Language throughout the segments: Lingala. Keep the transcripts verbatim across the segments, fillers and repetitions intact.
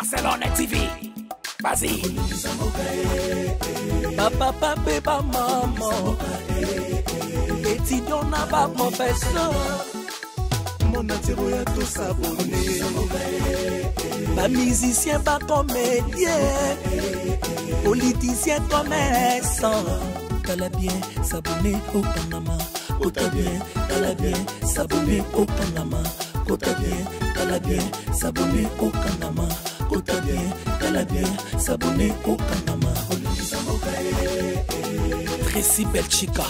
Barcelone T V. Vas-y. Papa, papa, maman. Étudiant n'a pas professeur. Mon atiro ya tout s'abonner. Pas musicien, pas comédien. Politicien, commerçant. T'as bien s'abonner au Panama. Kota bien, t'as bien s'abonner au Panama. Kota bien, t'as bien s'abonner au Panama. Kota bien, t'as bien s'abonner au Panama. Tracy Belchica,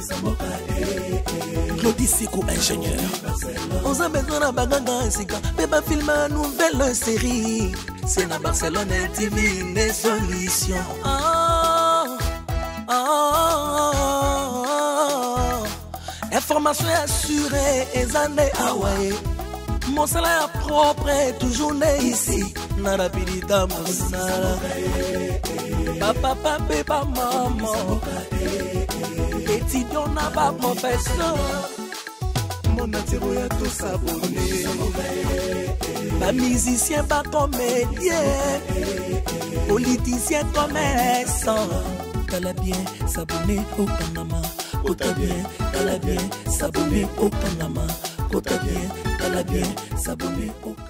Claudie Sikou, ingénieur. On a besoin d'un bagage sika, mais pas filmer une nouvelle série. C'est la Barcelone T V, une solution. Oh, oh, oh, oh. Information assurée, et années Hawaii. Mon salaire propre est toujours né ici. Nara pilita mosala. Papa, papa, papa, maman. Étudiant n'a pas professeur. Mon atiro ya tout s'abonner. Pas musicien, pas comédien. Politicien, commerçant. T'as bien s'abonner au Panama. Kota bien, t'as bien s'abonner au Panama. Kota bien, t'as bien s'abonner au Panama.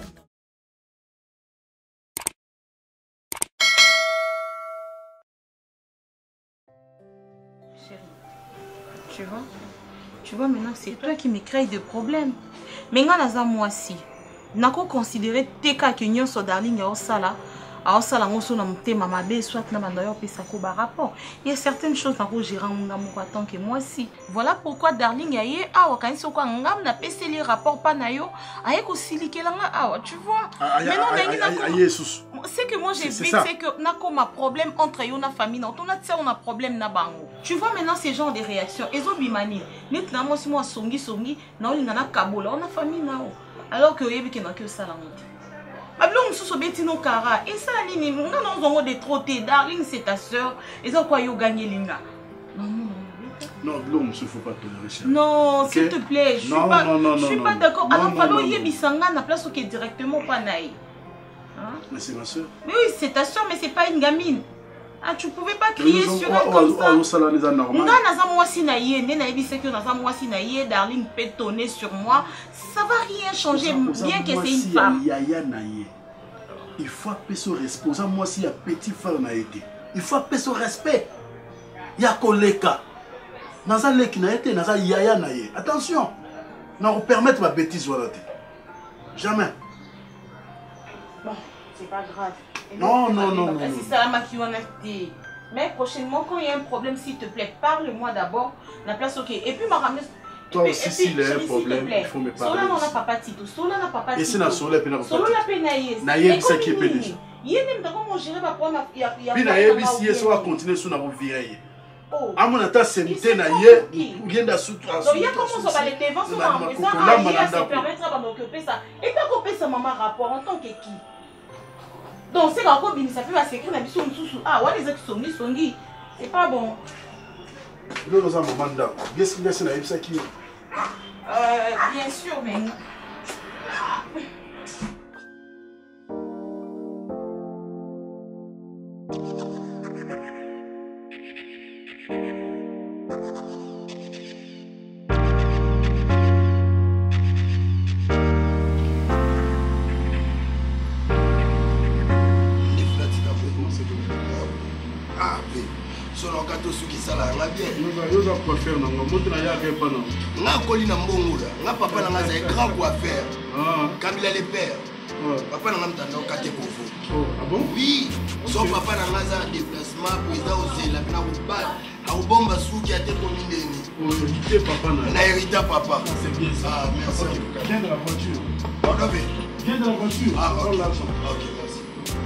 Tu vois, tu vois maintenant, c'est toi qui me crée des problèmes. Mais quand moi si, n'a pas considéré tes cas que nous sommes darling au sala, au sala on se nomme tes maman bé soit na mandayo puis ça coba rapport. Il y a certaines choses dans quoi gérer mon amour tant que moi si. Voilà pourquoi darling yaye ah wa quand quoi ngam na pc les rapports pas na yo, aye ko silike la ah tu vois. Mais non mais c'est que moi j'ai vu c'est que n'a comme un problème entre yo na famille non on a ça on a problème na bango. Tu vois maintenant ces genres de réactions ezo bimani net na moi si moi songi songi na on na kabola on a famille na alors que yebi que na que ça la monte. Babylon sous beti no kara et ça nini on a non de trotter darling c'est ta sœur et ça quoi yo gagner linga. Non non non non il faut pas tolérer ça. Non s'il te plaît je suis non, pas non, non, je suis non, pas d'accord alors palo non, yebi sanga na place qui est directement pas naï. Hein? Mais c'est ma soeur. Mais oui, c'est ta soeur mais c'est pas une gamine. Ah tu pouvais pas crier sur elle comme ça. On a normal. Non naza moi si naïe, né naïbi c'est que naza moi si naïe, darling peut tonner sur moi, ça va rien changer bien que c'est une femme. Il faut appeler ce responsable moi si il y a petit frère n'a été. Il faut appeler ce respect. Il y a koleka. Naza leki na été, naza yaya na ye. Attention. Non permettre ma bêtise voilà. Jamais. Bon, c'est pas grave. Non, non, non, non. C'est ça la qui en a été. Mais prochainement, quand il y a un problème, s'il te plaît, parle-moi d'abord. La place, ok. Et puis, ma ramener. Toi aussi, s'il y a un problème, il faut me parler. Sola, on n'a pas parti. Sola, n'a pas parti. Et c'est la sola, puis n'a pas parti. Sola, la penaïe. Naïe, c'est qui est pédé. Il y a même dans mon géré, ma pomme, il y a. Puis, naïe, si elle va continuer sur la virée. À mon attaque, c'est une naïe, ou bien de soutre. Donc, il y a comment ça va les devants sur ma maison. Ah, il y a se permettre de m'occuper ça. Et pas couper ça, maman, rapport en tant que qui. Donc c'est quand on ça fait s'écrire la mission sous ah ouais les autres songi songi c'est pas bon. Nous nous avons mandat. Qu'est-ce qu'il laisse na ça qui euh bien sûr mais nga koli na mbongo la nga papa na nga za grand coiffeur Kabila les pères papa na nga mtanda okate kofo ah bon oui so papa na nga za déplacement président ozela na kubala akubomba suki ate komindeni hérité papa na na hérité papa c'est bien ça ah merci viens de la voiture on avait viens de la voiture ah prends l'argent ok merci.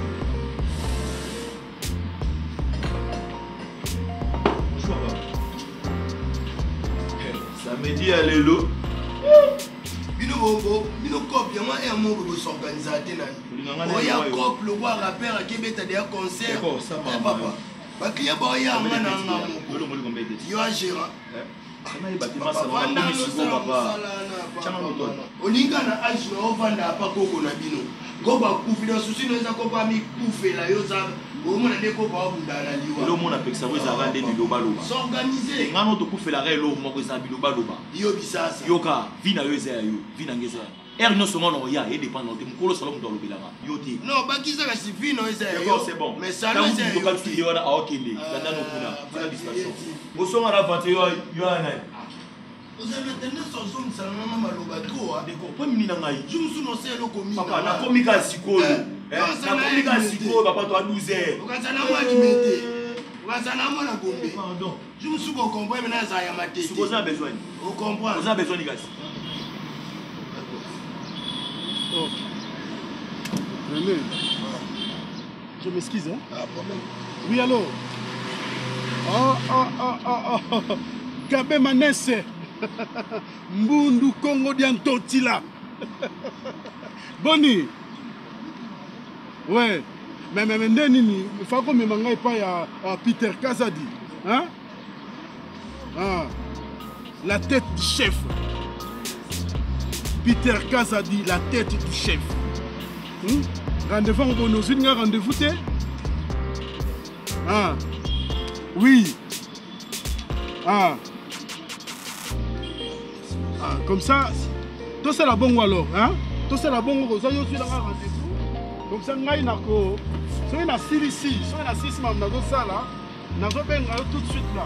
Me dit à l'élo. Bino bobo, bino copie moi et moi vous s'organiser na. Oya couple le voir rappeur à Kebeta des concerts. Papa. Ba client boya ngana ngamo. Yo gérant. olinga na age na ovanda apa koko na bino koba kufila susi noza koba mi kufela yoza omona nde koba obundana liwa lo mona pekisa ko za rande ni loba loba s'organiser ngano to kufela re lo moko za biloba loba yo bisasa yoka vina yo za yo vina ngeza er no songo no ya e dépend de mukolo solo mdo lobelanga yote non bakisa ka si vino eza yo c'est bon mais ça no eza yo ka ti yo na okende danda no kuna fina distraction mo songa la vente yo yo na vous avez tendance aux hommes ça na maloba trop ah d'accord pas mini na ngai je me suis noncé lo komi papa na komika sikolo na komika sikolo papa to a douze heures ukazana moi limité ukazana moi na gombe pardon je me suis comprendre maintenant ça ya maté si vous avez besoin vous comprenez vous avez besoin de gaz. Oh. René, je m'excuse, hein? Ah, problème. Oui, allô? Oh, oh, oh, oh, oh. Gabe Manesse. Mbundu Congo Diantotila. Boni. Ouais. Mais, mais, mais, Nini, il faut que je me pas à Peter Kazadi. Hein? Ah. La tête du chef. Peter Kazadi, la tête du chef. Hmm? Rendez-vous en bonne usine, rendez-vous t'es? Ah. Oui. Ah. Ah, comme ça, tout c'est la bonne ou alors, hein? Tout c'est la bonne ou ça, je suis là rendez-vous. Comme ça, ngaï nako. Soyez na six ici, soyez na six mam nazo ça là. Nazo ben tout de suite là.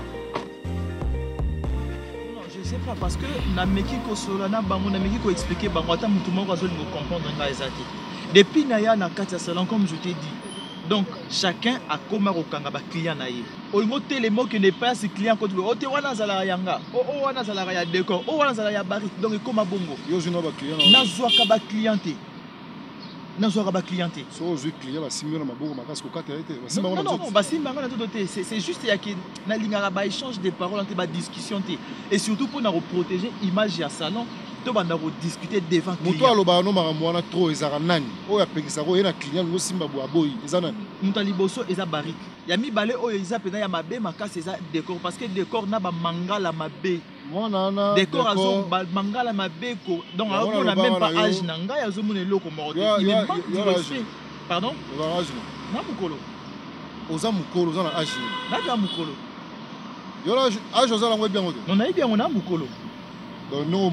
Je sais pas parce que na meki ko solo na bango na meki ko expliquer bango ata mutu moko azoli ko comprendre nga ezati. Depuis na ya na kati ya salon comme je t'ai dit. Donc chacun a koma ko kanga ba client na ye. Olingo telemo que ne pas ce client ko o te wana zala yanga. O o wana zala ya décor. O wana zala ya barik. Donc koma bongo. Yo je no ba client. Na zwa ka ba clienté. Na zwa ka ba clienté. So je client ba simio na maboko makasi ko kata été. Non non non, ba simba ngana to doté. C'est c'est juste ya ki na lingara ba échange de paroles entre ba discussion té. Et surtout pour na protéger image ya salon. To banda ko discuter devant client. Moto aloba no makambo wana trop ezaka nani? Oya pekisa ko yena client ngo simba bo aboyi. Eza nani? Muta liboso eza barik. Ya mibale oyo eza pena ya mabe makasi eza décor parce que décor na ba mangala mabe. Mwana na décor azo ba mangala mabe ko. Donc on a même pas âge na nga ya zo mona loko morote. Il est pas du respect. Pardon? Ba âge na mukolo. Oza mukolo oza na âge. Na ja mukolo. Yo la âge oza la ngwe bien ngoto. Non na bien on a mukolo. Non,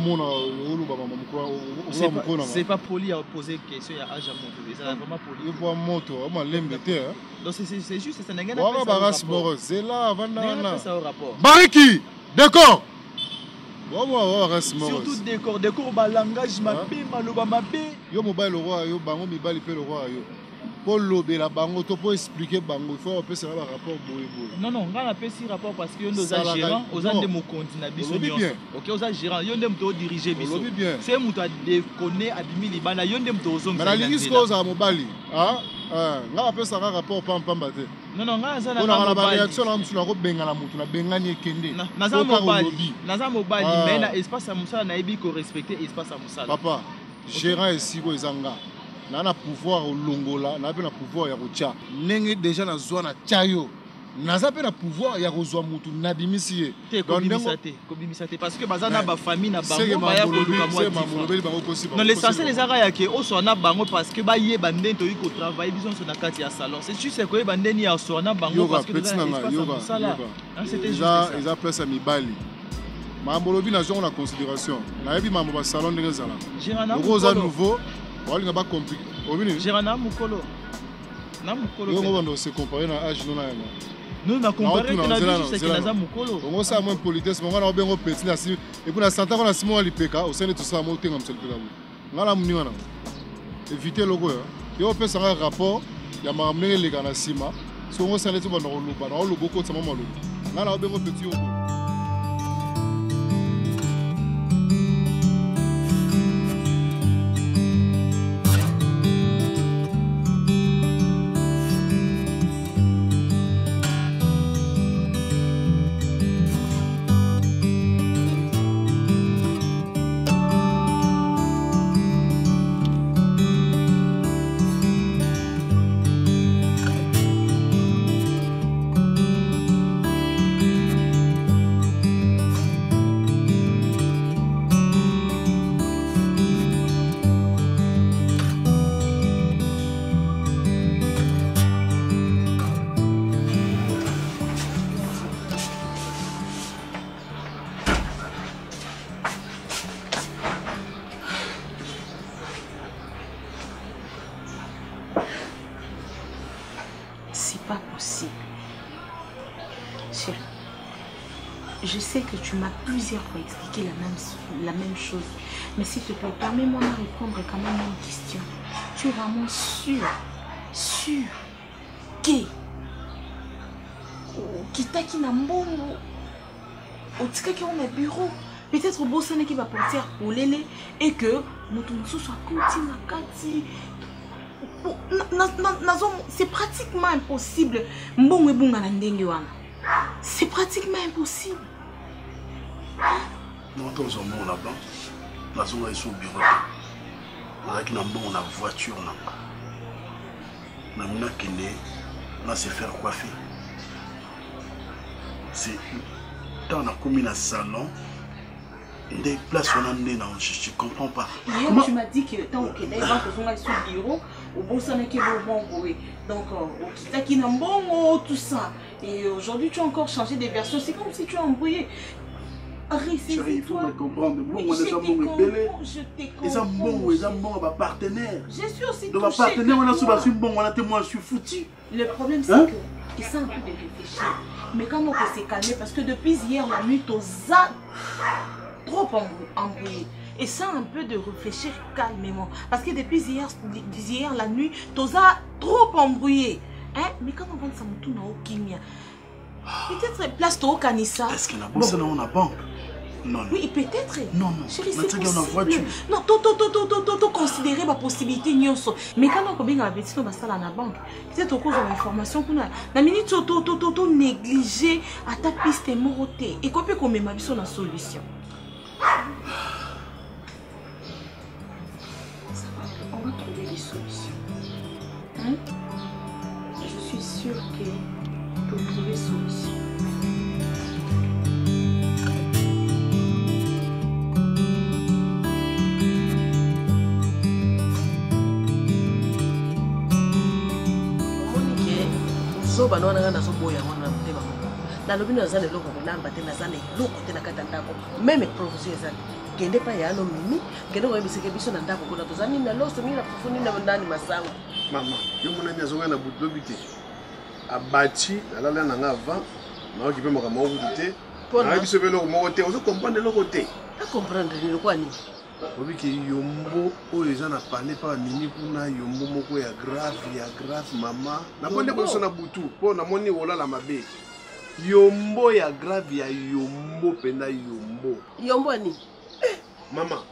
c'est pas poli à poser question à âge à moto. C'est vraiment poli. Il faut moto, on m'a l'embêté. Donc c'est juste ça n'a rien à voir. C'est là avant là. Ça au rapport. Bariki, d'accord. Surtout décor, décor ba langage mabé, maloba mabé. Yo mobile le roi, yo bango mibali pe le roi yo. Pour lober la bango, to pour expliquer bango, il faut appeler ça un rapport boy boy. Non non, on a appelé ce rapport parce que nous avons gérant, aux gens de mon compte na biso nyonso. OK, aux gens gérant, yo ndem to diriger biso. C'est muta déconner abimi libana, yo ndem to ozong. Mais la ligne ce cause à mobali. Ah, ah, on a appelé ça un rapport pam pam baté. Non non, nga za na on a la réaction là msu na ko benga la mutu na bengani ekende. Na za mobali. Na za mobali, mais na espace à musala na ebi ko respecter espace à musala. Papa, gérant ici ko ezanga. Na pouvoir au longola, na pe na pouvoir ya kotia. Nenge déjà na zwa na chayo. Na za pe na pouvoir ya kozwa mutu na bimisi. Te ko bimisa te, ko bimisa te parce que bazana ba famille na bango ba ya ko luka moi. Non l'essentiel les ara ya ke o so na bango parce que ba ye bande to yiko travailler bison so na kati ya salon. C'est juste que bande ni ya so na bango parce que ça ça là. C'était juste ça. Ils appellent ça mibali. Mambolobi na zone en considération. Na yebi mambo ba salon ndenge zala. Girana nouveau. Wali nga ba compliqué. Obini. Girana mukolo. Na mukolo. Yo ngondo se comparer na âge non na yana. Nous na comparer que na vie c'est que na mukolo. On ça moins politesse, mon ngana obengo petit na si et pour na santa ko na simo wali peka, o sene tout ça mo tenga msel peka. Ngala muni wana. Éviter logo ya. Yo pesa un rapport ya maramnenge le kana sima. So ngo sene tu ba no luba, no lubo ko tsama malo. Ngala obengo petit yo. je sais que tu m'as plusieurs fois expliqué la même, la même chose. Mais s'il te plaît, permets-moi de répondre quand même à une question. Tu es vraiment sûr, sûr que Kitaki na mbongo otikaki on a bureau peut-être bosane qui va partir pour l'élé et que moto soit continue kati c'est pratiquement impossible mbongo ebunga na ndenge wana c'est pratiquement impossible. Non dans un monde là-bas la zone est sur bureau avec na mbongo na voiture na na mina kene na se faire coiffer. C'est dans la commune à salon des places on a amené dans je ne comprends pas. Hier comment... tu m'as dit que tant que les gens qui sont sur le bureau au bon ça n'est que bon donc au kitaki na mbongo tout ça et aujourd'hui tu as encore changé des versions c'est comme si tu as embrouillé. Chérie, il faut me comprendre. Bon, on est un bon belé. Ils sont bons, ils sont bons, ma partenaire. Je suis aussi donc ma partenaire, on a souvent su bon, on a témoin, je suis foutu. Le problème c'est hein? que ils sont un peu de réfléchir. Mais quand on s'est calmé, parce que depuis hier la nuit, tu as trop embrouillé. Et ça un peu de réfléchir calmement. Parce que depuis hier, hier la nuit, tu as trop embrouillé. Hein? Mais quand on va ça, on a aucun. Peut-être place au Kanissa. Est-ce qu'il y a bossé dans la banque? Non, non. Oui, peut-être. Non, non. Chérie, c'est possible. Non, tu dois considérer ma possibilité. Mais quand on a bien la bêtise, on va à la banque. Peut-être au cause de l'information qu'on a. La minute, tu dois négliger à ta piste et moroter. Et qu'on peut qu'on met ma vie sur la solution. On va trouver des solutions. Hein? Je suis sûre que tu vas trouver des solutions. bano wana na so boya wana mteba ko na lobi na zale loko kolamba te na zale loko te na kata ndako même provision zale kende pa ya no mimi kende ko bisike biso na ndako kuna to zani na loso mina fufuni na ndani masango mama yo mona nya zonga na butobi te abati alala na ngava na okipe mo kama obudite na biso belo mo te ozo comprendre loko te a comprendre ni kwa ni obi ki yombo oyo eza na parler pa mini kuna yombo moko ya grave ya grave mama na ponde ko sona butu po na moni wolala mabe yombo ya grave ya yombo penda yombo yombo ni mama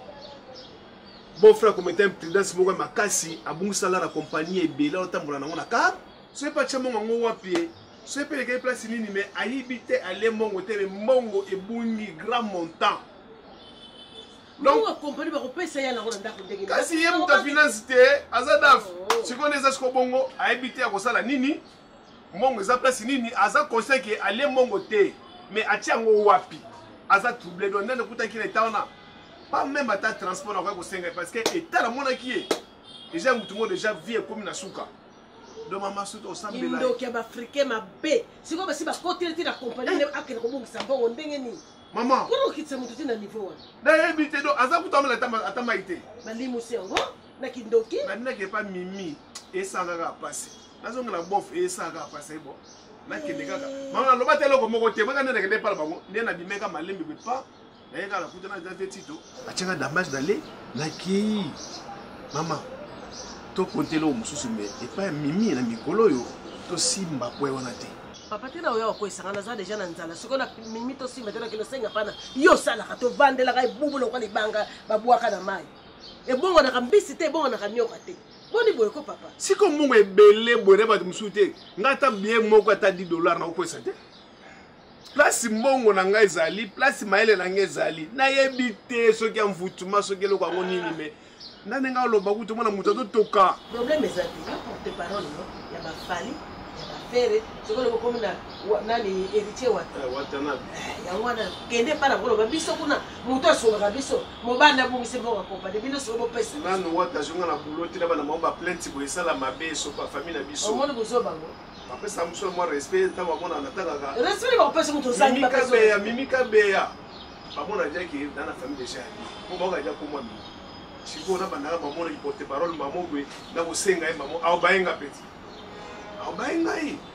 bon frère commettait imprudence moko makasi abungisa la compagnie ebela otambola nango na car c'est pas chamo ngo wapi c'est pas les place nini mais ayibite ale mongo te mongo ebungi grand montant. Donc compagnie ba kopesa ya nango ndako ndenge kasi ye muta finance te azadaf siko neza siko bongo ayibite ya kosala nini mongo za place nini aza conseil que ale mongo te mais atiango wapi aza troublé donc nene kutaki na taona pas même à ta transport na ko senga parce que état la mona qui est déjà tout le monde déjà vie comme na suka donc maman surtout au sambela ndo kia ba africain ma be siko ba si ba côté ti na compagnie akere ko bongisa bongo ndenge ni maman ko kitsa mutu ti na niveau wana na ebité do aza kutamela tama atama ite balimu sengo na kindoki na nina ke pas mimi et sanga ka passer nazonga na bof et sanga ka passer bon na kende kaka maman loba te loko moko te baka nene ke pas bango ndena bimeka malembe be pas na yeka la kutana za vetito achanga damage d'aller na ki mama to kontelo mususu me et pas mimi na mikolo yo to simba po wana te papa tena oyo ko isanga za déjà na nzala siko na mimi to simba tena kilo senga pana yo sala ka to vandela ka ibubu lokwa libanga babwaka na mai e bongo na kambisi te bongo na kanyoka te boni boye ko papa siko mungu ebele boye ba mususu te ngata bien moko ata dix dollars na ko pesa te place mbongo na ngai ezali place maele na ngai ezali nayebi te soki ya mvutuma soki eloko yango nini me ndane nga oloba kutu mwana moto azotoka problème ezali yo porte parole no ya bafali ya bafere sokolo bokomi na nani héritier wata watanabe yango wana kende mpa na koloba biso kuna moto asungaka biso mobanda abongisi mbongo akompane bino soko bopesa nano wata zonga na bulo te na bana mao baplainte boye esala mabe soko bafamille na biso omoni bozo bango apesa muso mwa respect ta bamona natangaka respect bakopesa moto ozangi mimikabeya mimikabeya bamona jaki na na famille déjà po baoka ja komwa mimi siko na bandaka bamona ki porte parole mamo boye na kosenga ye mamo aobayenga peti aobayenga ye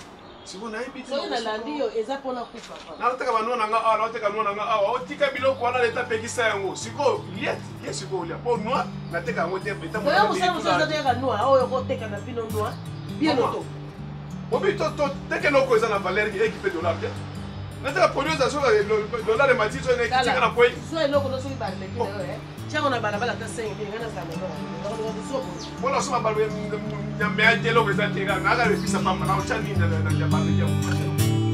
siko nayebi te soki nalandi yo eza mpona kufa naoteka banua nanga awa naoteka nua nanga awa otika biloko wana leta apekisa yango siko lie ye siko olia mpo noa nateka yango te oya mosala mosusu ezoteka noa oyo okoteka na bino noa bien oto obi teke noko eza na valeur ekipe dollar te nateka produit eza soka dollar emati so ekitika na kwei so eloko no soki baleki na yo tiango na balabala ta cinq mille nga nazala meloko mpona so babalo nyamea te eloko eza te naka lepisa pamba na otya nini na jababe yango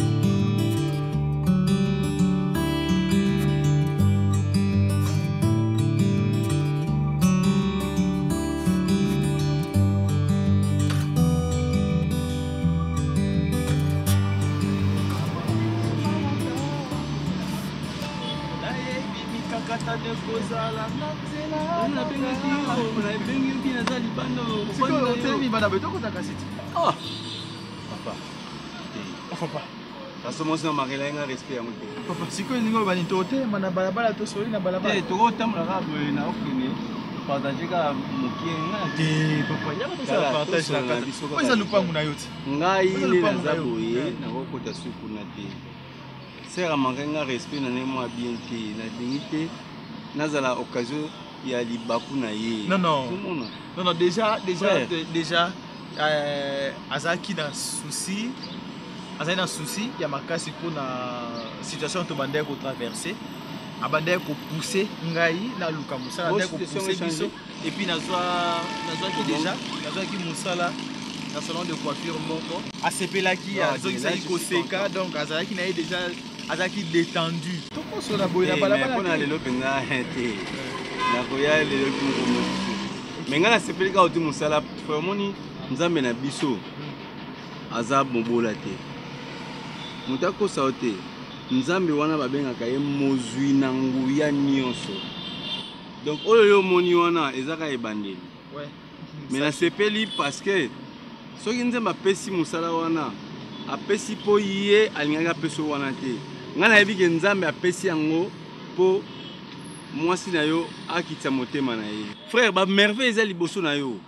Kasomosi marela nga respect yango te. Papa siko elingo bani tote mana balabala to soli na balabala. Eh toko tamla ka boye na okene. Partager ka mokie nga te papa ya ko sa partage la kata. Ko za lupangu na yoti. Ngai ile na za boye na kokota suku na te. Sera manga nga respect na nemo bien te na dignité nazala occasion ya libaku na ye. Non non. Non non déjà déjà déjà euh azaki na souci. Azali na souci ya makasi mpona situation to bandai ko traverser abandai ko pousser ngai na luka musala ndai ko pousser biso et puis nazwa nazwa ki déjà nazwa ki musala na salon de coiffure moko asepelaki azokisaki koseka donc azalaki na ye déjà azalaki détendu tokosola boye na balabala mpona lelo mpenza te nakoya lelo kingo me ngai nasepelika oti mosala omoni nzambe na biso aza mobola te moto akosa te nzambe wana babengaka ye mozwi na nguya nyonso donc oyo yo omoni wana ezaka ebandeli me nasepeli parce que soki nzambe apesi mosala wana apesi mpo ye alingaki apesi wana te ngai nayebi ke nzambe apesi yango mpo mwasi na yo akitisa motema na ye frère bamerveille eza liboso na yo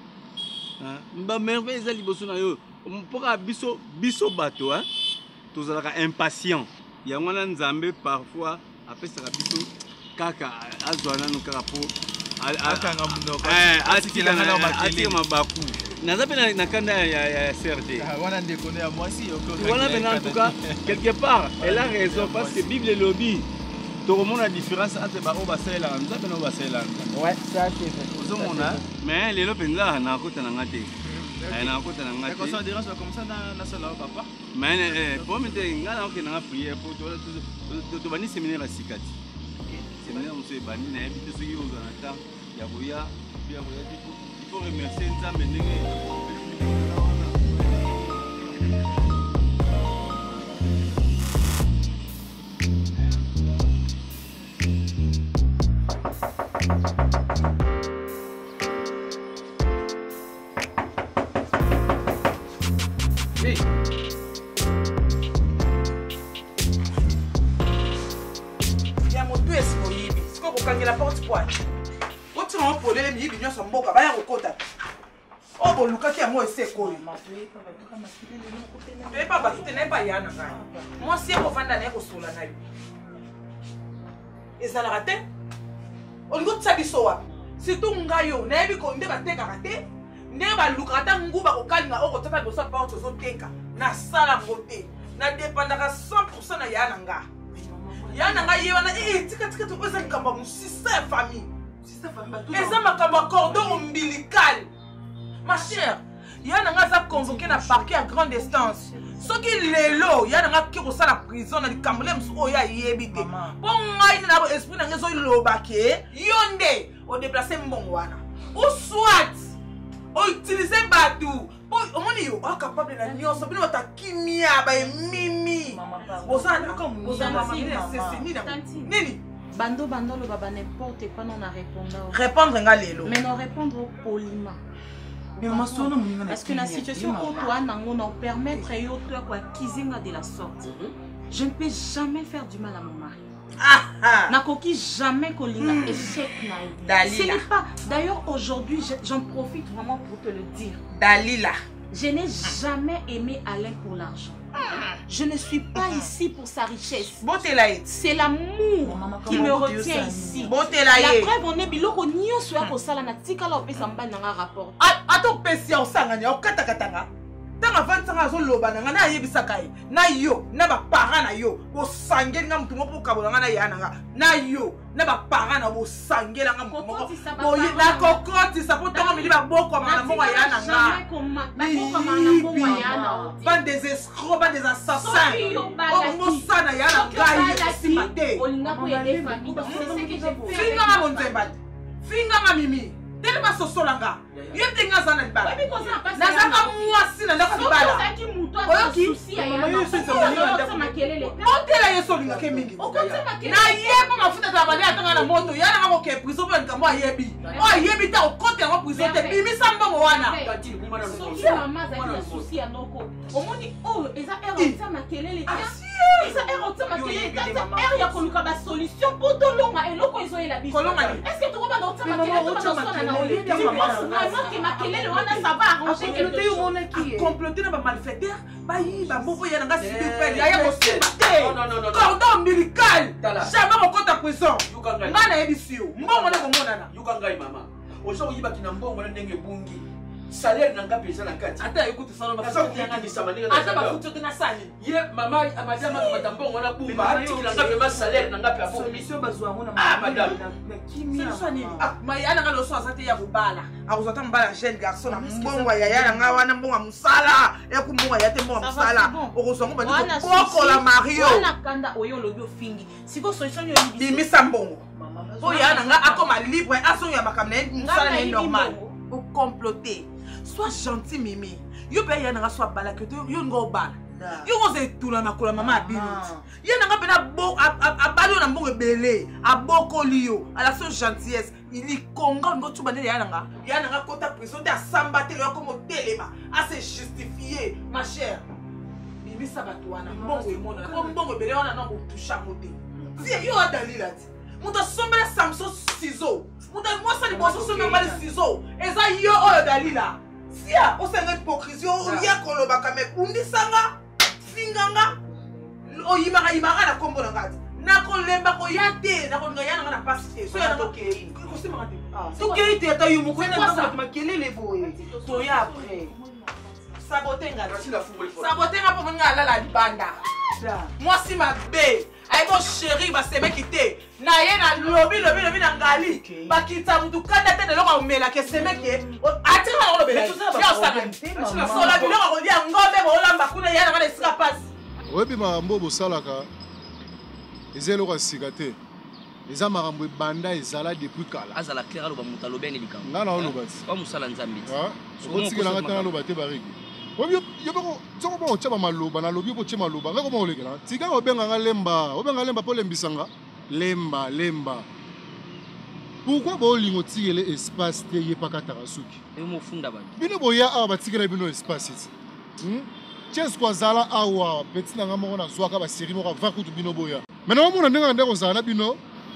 bamerveille eza liboso na yo mpoka biso biso bato tozalaka impatient yango wana nzambe parfois apesaka biso kaka azwa nanu kaka mpo atika mabaku naza mpe na kanda ya crt wana ndekone ya mwasi wana mpenza en tout cas quelque part elle a raison parce que bible elobi tokomona différence entre baoyo basalelaka nzambe nao basalelaka ozomona mais lelo mpenza nakota na nga te nakota na nga te mais problème te ngai naoke nanga priere po tobandi séminaire ya sika te séminaire mosu ebandi nayebi te soki ozwa na temps ya koya ya koya te il faut remercier nzambe ndenge la porte pointe. Quand tu rentres pour les milliers de son boca, va y avoir côté. Oh, bon, Lucas qui a moi c'est quoi? Tu n'es pas battu, tu n'es pas Yana. Moi, si on vend d'aller au sol, là. Et ça l'a raté. On goûte sa bisoa. C'est tout un gaillot. N'est-ce pas qu'on débat tes karaté? N'est pas Lucas, t'as un goût à aucun n'a aucun de sa porte aux autres teka. N'a sala voté. N'a dépendra cent pour cent à Yananga. Yananga yona eh tika tika to eza kamba musisa ya famille. Musisa famille. Eza makamba cordon ombilical. Ma chère, Yananga za convoqué na parquet à grande distance. Soki lelo Yananga ki ko sala prison na likambole msu oya yebite. Po ngai na esprit na ngezo lobake yonde o déplacer mbongo wana. Ou soit o utiliser batu. Oh, omoni yo a capable na nyonso bino batakimia ba mimi. Bozana comme bozana c'est nini? Bando bando le baba n'importe quoi non a répondre. Répondre nga lelo. Mais non répondre poliment. Mais ma soeur non mona. Parce que la situation où toi nango non permettre yo toi quoi kizinga de la sorte. Je ne peux jamais faire du mal à mon mari. Ah ah. Nakoki jamais kolinga échec na. Ce n'est pas. D'ailleurs aujourd'hui j'en profite vraiment pour te le dire. Dalila. Je n'ai jamais aimé Alain pour l'argent. Je ne suis pas ici pour sa richesse. C'est l'amour qui me retient ici. La preuve, on est biloko nyonso ya kosala na tika la opesa mbani na rapport. Ato pesi ya osanganya okata katanga. Tanga vantsanga zo loba na na yebisaka ye. Na yo, na ba parents na yo, bo sangeli nga mutu moko kabola nga na yana nga. Na yo, na ba parents na bo sangela nga mutu moko. Bo na kokoti sa po tonga mili ba boko ma na moko yana nga. Bako ma na moko yana. Ban des escrocs, ban des assassins. Oh mo sana yana nga ici maté. Olinga ko yede famille. Finga nga monzemba. Finga nga mimi. Tellement sosolanga. Yete nga zana libala. Nazaka mwasi na ndako libala. Otela yeso linga ke mingi. Na yeba mafuta ta bali atanga na moto. Yana ngamo ke prison pa nkambo ayebi. O yebi ta okote ngamo prison te bimi samba mo wana. Soki mama za na souci anoko. Omoni oh eza ero ta makelele ta. Eza ero ta makelele ta. Er ya koluka ba solution pour to longa eloko izo ela biso. Est-ce que tu vois dans ta makelele ta na na olivier maman qui makelele wana ça va arranger quelque chose. Comploter na ba malfaiteur. Ba yi ba moko ya nga si pe ya ya ko simate. Non non non. Cordon ombilical. Jamais ko kota prison. Ngana ebisio. Mbongo na ko monana. Yukangai mama. Ozo yiba kina mbongo na ndenge bungi. Salaire nanga pesa na kati. Ata ekuti sala mafuta yanga ni samani na. Ata mafuta tena sani. Ye mama amajama kwa mbongo na bumba. Ati nanga pesa salaire nanga pesa bongo. Solution bazwa ngona ah madame. Na kimia. Solution nini? Ah mai ana ngalo so asate ya kubala. Akuzata mbala jeune garçon na mbongo ya ya nga wana mbongo musala. Ya kumbongo ya te mbongo musala. Okuzongo ba ndiko poko la Mario. Wana kanda oyo lobi ofingi. Siko solution yo libi. Bimisa mbongo. Bo ya nga akoma libre aso ya makamne musala ni normal. Au comploter. Sois gentil Mimi. Yo be ya nga soit bala que yo ngo bala. Yo ngoze tula na kola mama abirut. Ye nga pena bo abalo na mbongo belé, aboko liyo, à la son gentillesse. Il y konga ngo tuba ne ya nga. Ya nga kota prison de samba te yo comme telema. A se justifier ma chère. Mimi sabatwana mbongo emona. Ko mbongo belé wana na ko toucha moté. Si yo adalila ti. Muta sombela Samson ciseaux. Muta moi ça ni bosso sombela ciseaux. Eza yo oyo dalila. Sia, o senga hypocrisie o ya koloba kame undi sanga finganga o yimaka yimaka na kombo na ngati na kolemba ko yate na ko ngayana na pasite so ya na tokei ko sima ngati tokei te ta yumu ko na ngati makelele boye to ya après saboter ngati saboter ngapo ngala la libanda moi si ma be ay bo chéri ba sebe kité na ye na lobi lobi lobi na ngali ba kita mutu kanda te de lo mela ke sebe ke atira lo bele ya osaka so la bilo ko dia ngombe bo lamba kuna ya na sika pass oyebi makambo bosalaka ezelo kwa sikate eza makambo ebanda ezala depuis kala azala clair aloba mutu alobeni likambo ngana olobati wa musala nzambe okotikela nga tana aloba te bariki yo bako soko bo tshaba maloba na lobi bo tshema maloba ngako mo olekela tika obenga nga lemba obenga lemba po lembisanga lemba lemba pourquoi bo lingo tikele espace te ye pakata rasuki e mo funda ba bino boya awa batikela bino espace iti hm Chess kwa zala awa petit na nga moko na zwaka ba série moko vingt kutu bino boya maintenant mo na ndenga ndeko zala bino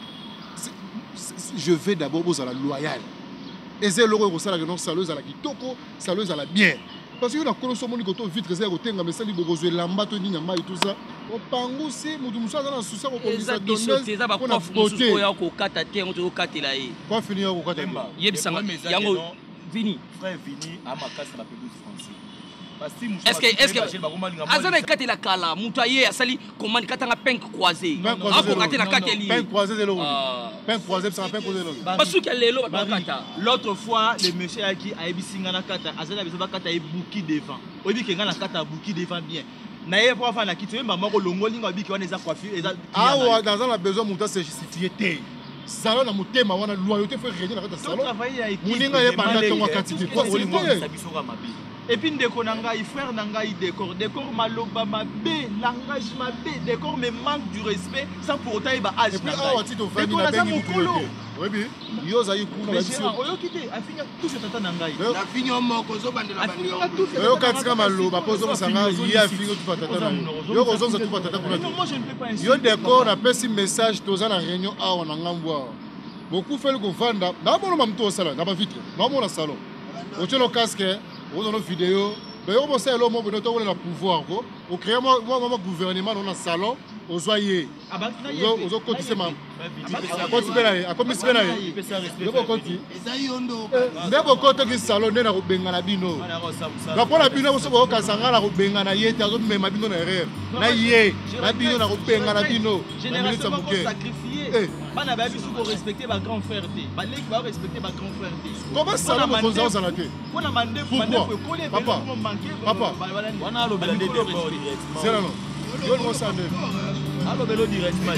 je vais d'abord vous à la loyale et c'est le roi ça la non saleuse à la kitoko saleuse à la bien parce que na koloso moni koto vite que ça kotenga mais ça li bokozwe lamba to nyama et tout ça o pango c'est mutu musa na susa ko komisa donneuse c'est ça ba prof musu ko ya ko kata te ngo to katela yi quoi finir ko kata yebisanga yango Vini frère Vini a ma casse la pelouse français. Est-ce que est-ce que azana kati la kala mutu aye asali commande katanga penk croisé ako kati la kati li penk croisé de l'eau penk croisé ça penk croisé de l'eau parce que lelo bakata l'autre fois le monsieur qui a ebisinga na kata azana biso bakata e bouki devant obi ke ngana kata bouki devant bien na ye pour faire na kiti maman ko longoli ngabiki wana eza coiffure eza ah ouais dans un besoin mutu se justifier te salon na mutema wana loyauté fait régner na kata salon muninga ye panda tonga kati quoi oli mo sabiso ga mabi et puis ndeko na ngai frère na ngai décor décor maloba mabe langage mabe décor me manque du respect sans pour autant ba âge na ngai décor na mokolo oui bi yo za yikuna la biso oyo kite afinya tout ce tata na ngai na finyo moko zo bandela banyo yo katika maloba pozo sanga yi afinyo tout tata na yo ko zonza tout tata kuna non moi je ne peux pas insister yo décor na pesi message toza na réunion awa na ngambwa beaucoup fait le govanda na bono mamto sala na ba vitre na mona salon o tshelo casque on a nos vidéos Mais on sait là moi on a le pouvoir ko. On crée moi moi gouvernement dans un salon aux joyeux. Ah bah aux autres côtés c'est ma. À côté là, à côté c'est là. Le côté. Mais bon côté qui salon na ko benga na bino. Na pona bino so ko kasanga na ko benga na yete azo mema bino na erreur. Na ye, na bino na ko benga na bino. Généralement ko sacrifier. Bana ba bisu ko respecter ba grand frère té. Ba leki ba respecter ba grand frère té. Comment salon ko konza za na té? Pona mande mande ko coller papa. Papa. Wana lo bela dédé c'est là non. Yo le sande. Allo belo directement.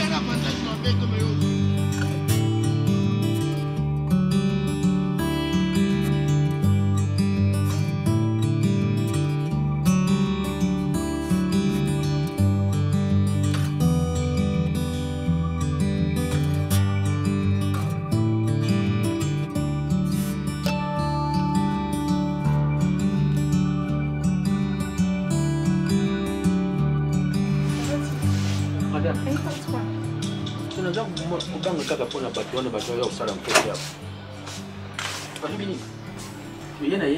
Oganga kaka mpona bato wana bato ya kosala mposi yabo balobi nini oye na ye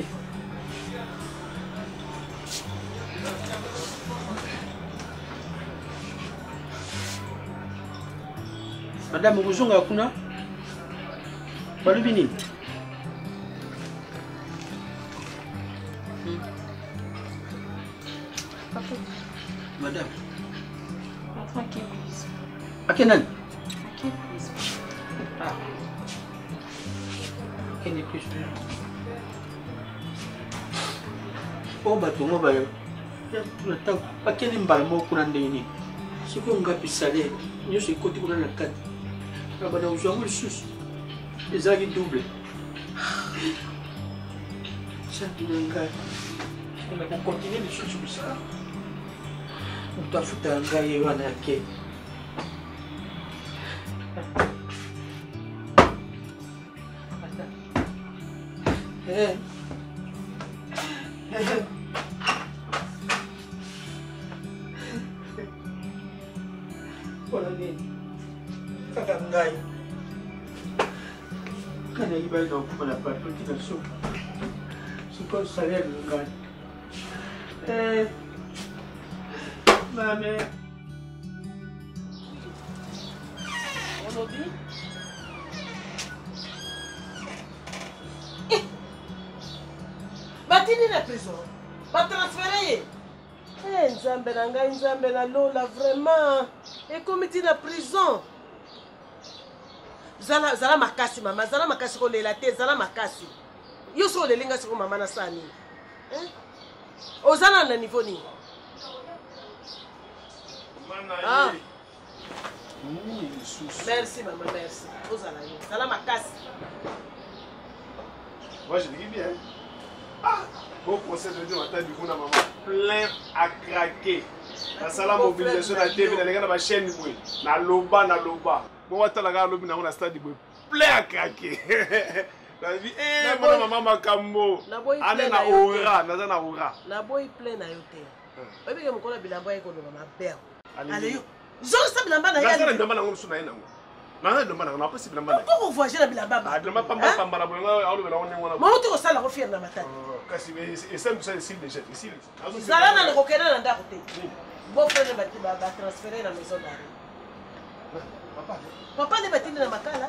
madame okozonga kuna balobi nini madame ake nani Ah. Quel est plus sûr? Oh, bah, tout le monde va. Pas quel est le balmo qu'on a donné. Ce qu'on a pu saler, nous sommes côté pour la carte. Ah, bah, nous avons le sous. Les agues doubles. Ça, tout le monde. On va continuer les choses comme ça. On doit foutre un gars et on a quai. Eh. Voilà ni. Kaka ngai. Kana iba ndo kuna pato kina so. Siko salaire ngai. Eh. Mame. Olobi. Batini na prison. Ba transférer. Eh nzambe na ngai nzambe na lola vraiment. Et comme tu na prison. Zala zala makasi mama, zala makasi ko lela te, zala makasi. Yo so le linga siko mama na sani. Hein? Ozala na niveau ni. Ah. Merci maman, merci. Ozala yo. Zala makasi. Moi je dis bien. Ah, au procès de Dieu, matin, du coup, maman, plein à craquer. La salle mobilisation, la T V, la chaîne, la loba, la loba. Bon, on va la lobby, on a stade, plein à craquer. La vie, eh, mon maman, ma cambo. Allez, na aura, na na aura. La boy plein à yote. Oui, mais mon collègue, il a boy, ma belle. Allez, yo. Zone, ça, il a pas d'ailleurs. La demande, on s'en a un. Nana demande, on a pas si bien mal. Pourquoi vous voyagez la bilaba? Ah, demande pas mal, pas mal, on a. Moi, tu as ça la refaire dans ma tête. Kasi et ça c'est ici déjà ici. Zala na lokena na ndako te. Bon frère bati ba transférer na maison d'arrêt. Papa. Papa ne bati na makala.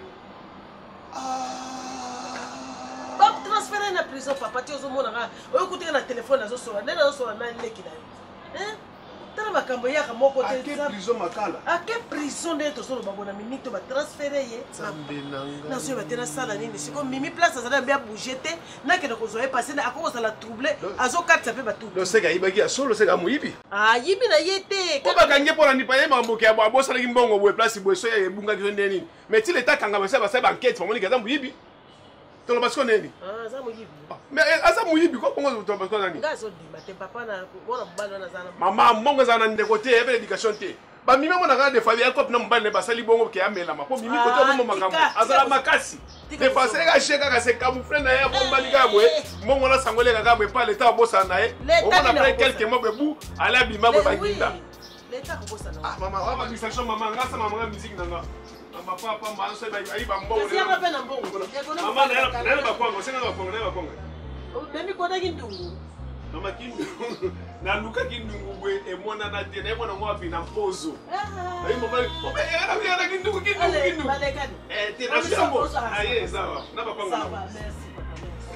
Ah. Ba transférer na prison papa ti ozomona nga. Oyo kutika na téléphone azo sora. Nena azo sora na leki na yo. Hein? Tala makambo yaka moko te. A quelle prison makala? A quelle prison de to solo babona minute ba transférer ye? Zambe nanga. Na so ba tena sala nini? Siko mimi place azala bien bouger te. Na ke ko zoe passer na akoko sala troubler. Azo carte ça peut ba tout. Le sega ibaki ya solo sega muibi. Ah yibi na yete. Ko ba kange pona ni paye mambo ke abo abo sala kimbongo bo place bo so ya bunga ki nini. Mais ti l'état kanga ba sa ba enquête famoni ke za muibi. To lo basko neni. Ah za muibi. Mais asa muibi ko kongo to basko nani. Ngazo di mate papa na bona balo na zana. Mama mongo za na ndeko ebe éducation te. Ba mimi mo na ga de famille akop na mbale ba sali bongo ke amela ma ko mimi ko to mo makambo. Azala makasi. De passer ga sheka ga se camoufler na ya bomba liga bwe. Mongo na sangole ga bwe pa l'état bossa na e. O na après quelques mois bebu ala bima bwe banginda. L'état ko bossa na. Ah mama, wa ba distraction mama ngasa mama nga musique nanga. Mama papa mama so ba ayi ba mbongo. Si ama pe na mbongo. Mama na na ba kwango, senga ba kwango, na ba kwango. Demi ko da gindu. Mama Kindu, na luka Kindu ngwe e mwana na te na mwana ngwa na pozo. Ai mama, mama yana yana Kindu Kindu Kindu. Eh, te na shambo. Aye, sawa. Na papa ngwa. Sawa, merci papa.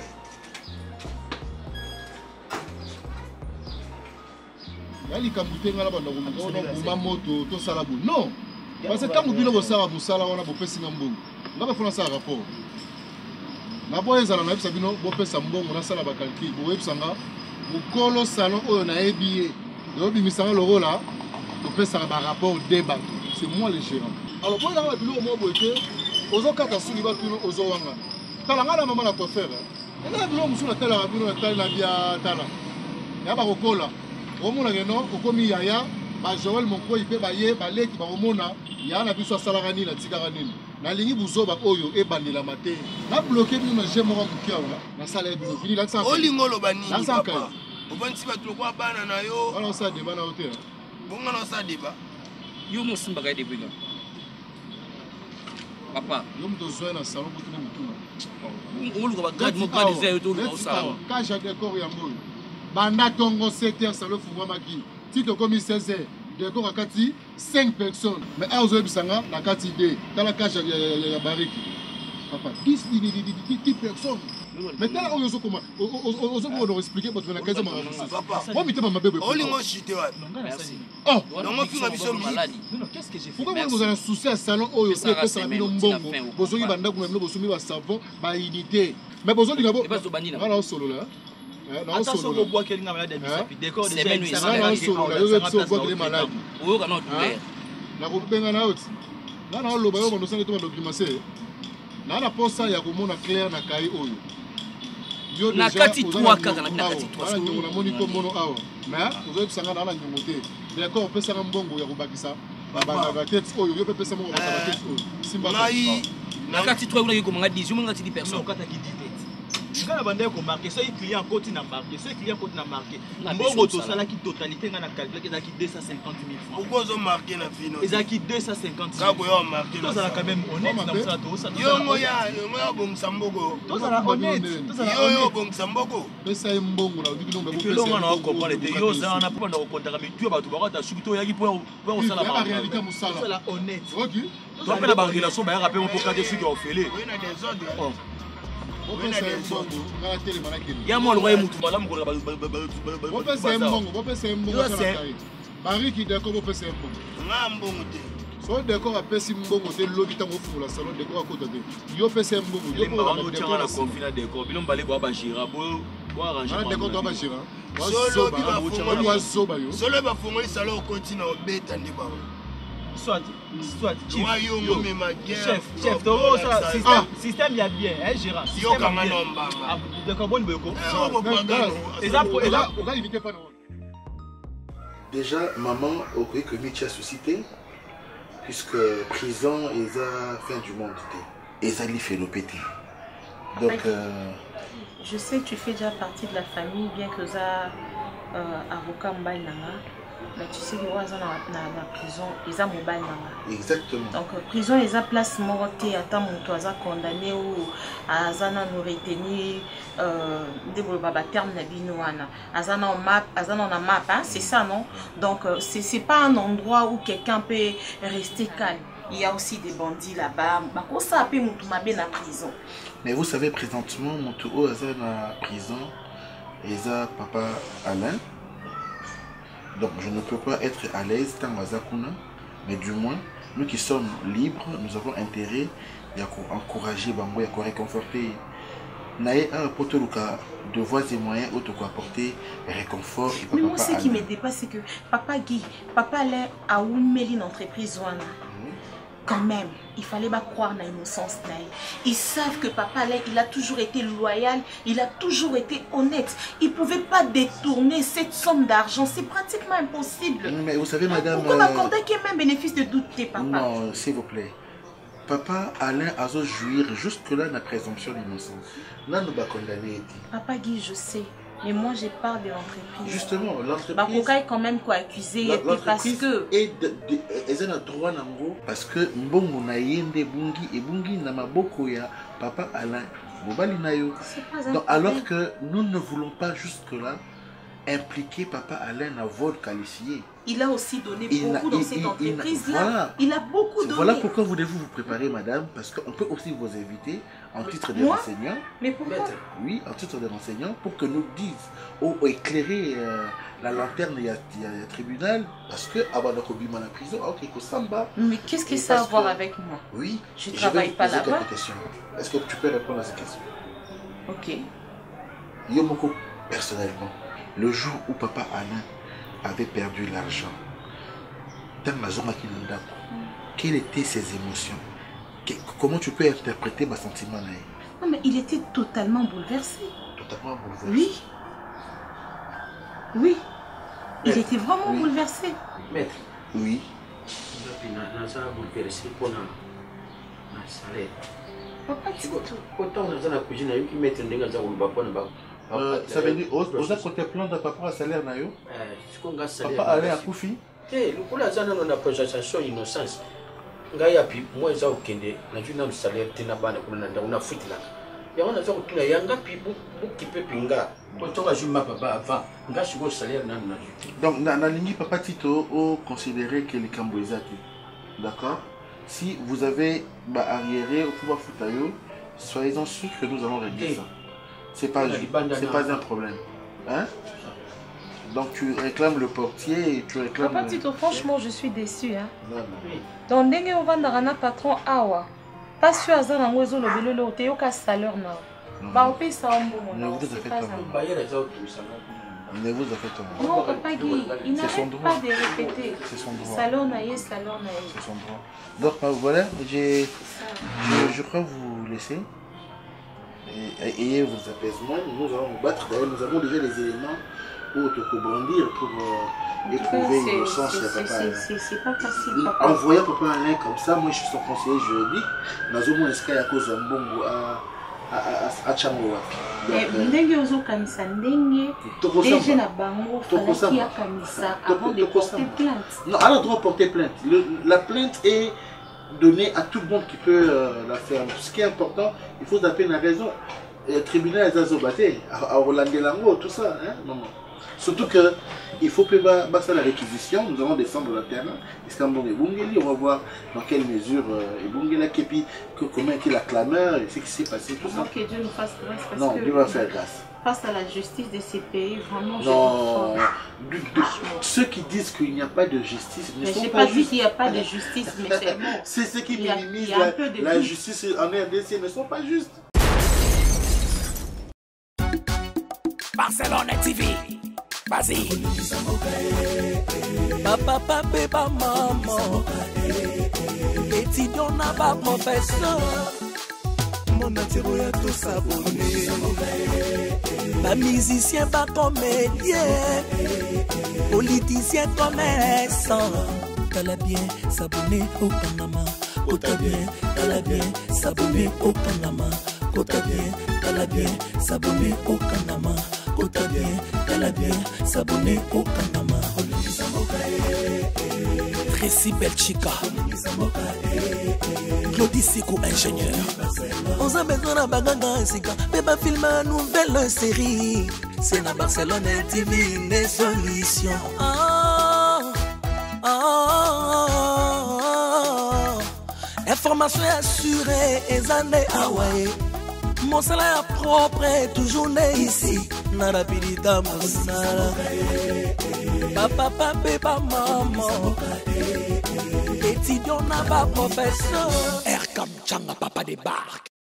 Yali kamute ngala banda ko no buma moto to sala bu. Non. Parce que quand bino bo sala bu sala wana bo pesi ngambongo. Ngaba fona sa rapport. Na boye zala na bisa bino bo pesa mbongo na sala ba calcul. Bo websanga Bukolo salon oyo na ebiye. Donc bimisanga loro là, to pesa ba rapport débat. C'est moi le gérant. Alors pour la bilo mo boete, ozo kata suli ba tuno ozo wanga. Tala ngala mama na to faire. Na bilo musu na tala na bino na tala na bia tala. Ya ba kokola. O mona ngeno okomi yaya, ba Joël mon ko ipe ba ye ba leki ba omona, ya na biso salaka nini na tikaka nini. Na lingi buzoba oyo e bandela mate. Na bloquer bino na jemo ko kia wala. Na sala e bino fini la sa. Olingo lo bani. La sa ka. Obanti ba tuloko bana na yo. Wala sa débat na hotel. Bonga na sa débat. Yo mo simba ga débat là. Papa, yo mo dozo na salon ko tuna mutuna. O lu ba gad mo ka dizer to lu salon. Ka ja décor ya mboyo. Banda tongo sept heures salon fungwa maki. Ti to komi seize heures. Décor akati cinq personnes. Mais a ozo bisanga na kati de. Tala ka ja ya bariki. Papa, dix personnes. Mais là, on se comment on va expliquer pour la quinze papa. Moi, mettez ma bébé. Oh, lingo chité ouais. Oh, non, moi fi biso maladie. Non, qu'est-ce que j'ai fait? Pourquoi vous avez un souci à salon oh, c'est que ça vient mbongo. Bozo yi banda kuma mlo bozo mi ba savon ba unité. Mais bozo dinga bo. Voilà solo là. Attention au bois qu'elle n'a pas d'habitude. Puis décor déjà il ça va solo là. Yo webso bois que les malades. Oh, kana douleur. Na ko benga na oti. Na na lo ba yo bondo sango to documenté. Na na posa ya komona clair na kai oyo. Na kati trois kaka na kati trois na ngona moni ko mono awa mais ozo pisanga na na ngomote d'accord pesa mbongo ya kubakisa baba ba tête oyo yo pesa mbongo ba tête oyo simba na kati trois kuna ko manga dix yo manga dix personnes kata ki dix têtes ngana bande ko marquer so client côté na marquer so client côté na marquer mbongo to sala ki totalité ngana calculer que qui deux cent cinquante mille francs pourquoi zo marquer na fino ils a qui deux cent cinquante ka ko yo marquer to sala quand même honnête na ça to ça yo moya yo moya bom samboko to sala honnête to sala yo yo bom samboko pesa mbongo na dikino mbongo pesa yo na comprendre te yo za na pas na comprendre mais tu ba to ba ta sukuto ya ki pour pour sala ba réalité musala sala honnête OK to pe na ba relation ba rappeler on pour quatre suki ofele oui na des ordres ya mo loye mutu bala mo ko ba bo pesa mbongo bo pesa mbongo Marie qui d'accord bo pesa mbongo nga mbongo te so décor apesi mbongo te lobi tango fungula salon décor akota te yo pesa mbongo yo ko ba décor na confina décor bino mbale bo ba gira bo bo arranger na décor to ba gira solo bi ba fungula wa zoba yo solo ba fungula salon continue obeta ndi ba soit soit moi yo mo me ma chef chef to ça système système il y a bien hein gérant yo kanga nomba d'accord bon beko exemple et là on va éviter pas non. Déjà maman aurait commis une société puisque prison et la fin du monde et ça lui fait le péter. Donc euh... je sais que tu fais déjà partie de la famille bien que ça euh, avocat mbaï nanga. Mais tu sais que dans la prison, ils ont mobile. Exactement. Donc, prison, ils ont place mortée à temps où tu as condamné ou à Zana nous retenir des termes Nabinouana. À Zana on map, à Zana on a map, c'est ça, non? Donc, c'est pas un endroit où quelqu'un peut rester calme. Il y a aussi des bandits là-bas. Comment ça appelle Moutoumabé dans la prison? Mais vous savez, présentement, Moutouo est dans la prison et ça, papa Alain. Donc je ne peux pas être à l'aise tant Wazakuna, mais du moins, nous qui sommes libres, nous avons intérêt à encourager Bango, à réconforter. Naé a apporté de voies et moyens autres pour apporter réconfort. Mais moi, ce qui me dépasse, c'est que Papa Guy, Papa Alain a ouvert une entreprise. Quand même, il fallait pas croire dans l'innocence. Ils savent que Papa Alain, il a toujours été loyal, il a toujours été honnête. Il ne pouvait pas détourner cette somme d'argent. C'est pratiquement impossible. Mais vous savez, madame... Pourquoi m'accorder qu'il y ait même bénéfice de doute, papa? Non, s'il vous plaît. Papa Alain a dû jouir jusque-là de la présomption d'innocence. Là, nous avons condamné. Papa Guy, je sais. Mais moi, j'ai peur de l'entreprise. Justement, l'entreprise... Bakoka est quand même quoi accusé. Et puis parce que... Ils ont droit nango parce que mbongo na yende bungi et bungi na maboko ya Papa Alain. Donc alors que nous ne voulons pas jusque-là impliqué papa Alain à vol qualifié. Il a aussi donné il beaucoup a, dans il, cette il, entreprise-là. Voilà. Il a beaucoup donné. Voilà pourquoi vous devez vous préparer, madame, parce qu'on peut aussi vous inviter en titre de Moi? renseignant. Mais pourquoi? Oui, en titre de renseignant, pour que nous disent, ou éclairer euh, la lanterne, il y a le tribunal, parce que avant de revenir à la prison, ok, Samba. Mais qu'est-ce que ça a à voir avec moi? Oui, je ne travaille pas là-bas. Est-ce que tu peux répondre à cette question? Ok. Yomoko, personnellement, le jour où papa Alain avait perdu l'argent, quelles étaient ses émotions? Comment tu peux interpréter ma sentiment là? Non, mais il était totalement bouleversé. Totalement bouleversé? Oui. Oui. Il Maître. était vraiment Oui. bouleversé. Maître. Oui. Papa, tu Euh, ça veut dire, vous avez côté plan de papa à salaire na yo? Papa Alain a Koufi? Eh, le coup là, ça n'a pas présentation innocence. Ngai api, moi ça au kende, na juna un salaire tena bana kuna na una fuite là. Ya on a ça kuna yanga pi bu bu kipe pinga. Ko toka juma papa avant, nga shiko salaire na na. Donc na na lingi papa Tito o considérer que les Camboisati. D'accord? Si vous avez bah arriéré au pouvoir foutayo, soyez-en sûrs que nous allons régler ça. C'est pas c'est pas un problème. Hein? Donc tu réclames le portier et tu réclames... Papa Tito, franchement, je suis déçue. Hein? Non, non. Donc, dès que vous vendez un patron, awa, pas sûr à ça, on a le vélo, tu as salaire. Bah, on paye ça en bon. Ne vous faites pas. Ne vous faites pas. Non, Papa Guy, il n'arrête pas de répéter. C'est son droit. Salon naïe, salon naïe. C'est son droit. Donc voilà, j'ai, je, je crois vous laisser. Et, ayez vos apaisements. Nous allons nous battre. D'ailleurs, nous avons déjà les éléments pour te brandir, pour euh, éprouver l'innocence de papa. C'est pas facile, papa. En voyant papa Alain comme ça, moi je suis son conseiller juridique. Nous avons escalé à cause d'un bon à Tchango. Ndenge ozo kamisa ndenge déjà na bango fallait a kamisa avant de porter plainte. Non, elle a le droit de porter plainte. Le, la plainte est donnée à tout le monde qui peut euh, la faire. Ce qui est important, il faut taper la raison. Le tribunal est à Zobaté, à Rolande Lango, tout ça, hein, maman. Surtout que il faut que ça la réquisition. Nous allons descendre le terrain. On va voir dans quelle mesure Ebungeli Kepi, comment est la clameur et ce qui s'est passé, tout ça. Que Dieu nous fasse grâce. Parce non, que Dieu va faire grâce. Face à la justice de ces pays, vraiment, non, de, de, ceux qui disent qu'il n'y a pas de justice ne mais sont pas, pas justes. justes. Il n'y a pas de justice, mais c'est bon. C'est ceux qui il a, minimisent il la, la justice en R D C ne sont pas justes. Barcelone T V. Vas-y. Papa, papa, maman. Étudiant n'a pas professeur. Mon atiro ya tout s'abonner. Pas musicien, pas comédien. Politicien, commerçant. T'as bien s'abonner au Panama. T'as bien, t'as bien s'abonner au Panama. T'as bien, t'as bien s'abonner au Panama. T'as bien, t'as bien s'abonner au Panama. Tracy Belchica, Claudie Siko ingénieur. On a besoin d'un bagage sika, bébé film une nouvelle série. C'est la Barcelone T V, une solution. Oh, oh, oh, oh. Information assurée, et années Hawaii. Mon salaire propre est toujours né ici. Nara pilita mosala. Papa, papa, maman. Étudiant n'a pas professeur. Air comme Changa, papa débarque.